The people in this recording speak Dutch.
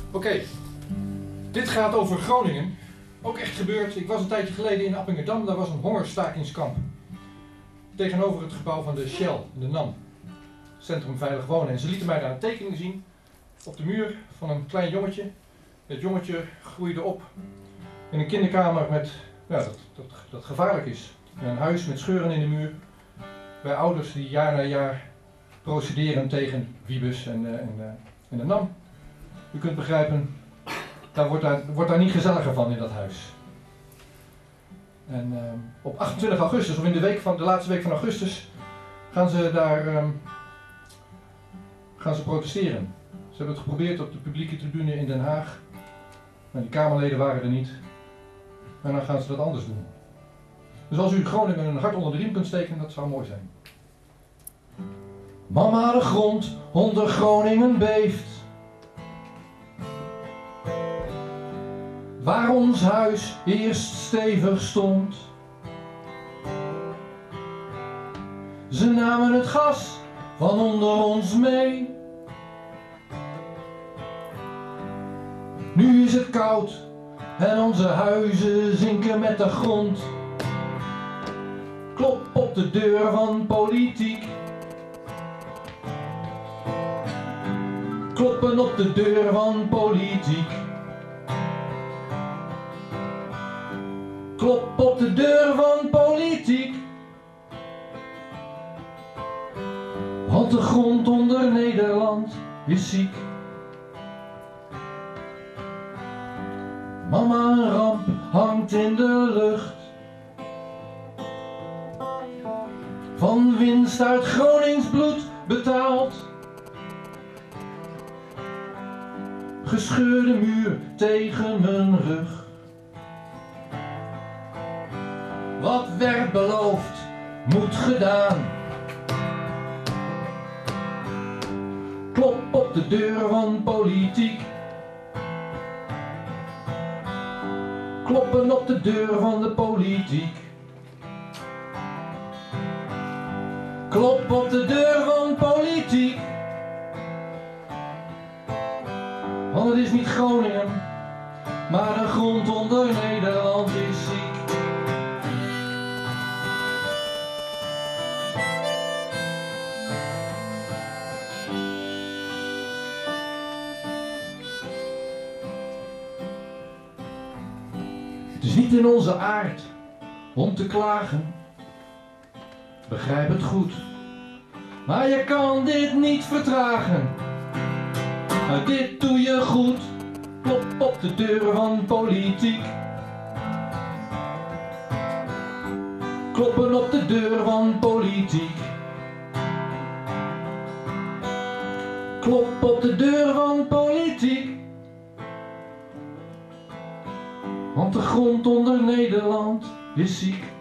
Oké, dit gaat over Groningen. Ook echt gebeurd. Ik was een tijdje geleden in Appingedam, daar was een hongerstakingskamp. Tegenover het gebouw van de Shell, de NAM. Centrum Veilig Wonen. En ze lieten mij daar een tekening zien op de muur van een klein jongetje. Het jongetje groeide op in een kinderkamer met, ja, dat gevaarlijk is. In een huis met scheuren in de muur. Bij ouders die jaar na jaar procederen tegen Wiebes en de NAM. U kunt begrijpen, wordt daar niet gezelliger van in dat huis. En op 28 augustus, of in de laatste week van augustus, gaan ze daar protesteren. Ze hebben het geprobeerd op de publieke tribune in Den Haag. Maar die Kamerleden waren er niet. En dan gaan ze dat anders doen. Dus als u Groningen een hart onder de riem kunt steken, dat zou mooi zijn. Mama, de grond onder Groningen beeft. Waar ons huis eerst stevig stond. Ze namen het gas van onder ons mee. Nu is het koud en onze huizen zinken met de grond. Klop op de deur van politiek. Kloppen op de deur van politiek. Klop op de deur van politiek. Want de grond onder Nederland is ziek. Mama, een ramp hangt in de lucht. Van winst uit Gronings bloed betaald. Gescheurde muur tegen mijn rug. Wat werd beloofd, moet gedaan. Klop op de deur van politiek. Kloppen op de deur van de politiek. Klop op de deur van politiek. Want het is niet Groningen, maar de grond onder Nederland is ziek. Het is niet in onze aard om te klagen, begrijp het goed, maar je kan dit niet vertragen. Maar dit doe je goed, klop op de deur van politiek. Kloppen op de deur van politiek. Klop op de deur van politiek. Want de grond onder Nederland is ziek.